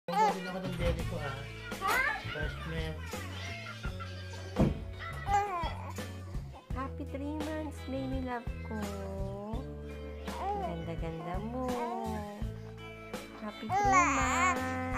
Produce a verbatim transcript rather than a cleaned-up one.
Gawin ako ng belly ko, ha? First milk. Happy three months, baby love ko. Ganda-ganda mo. Happy three months.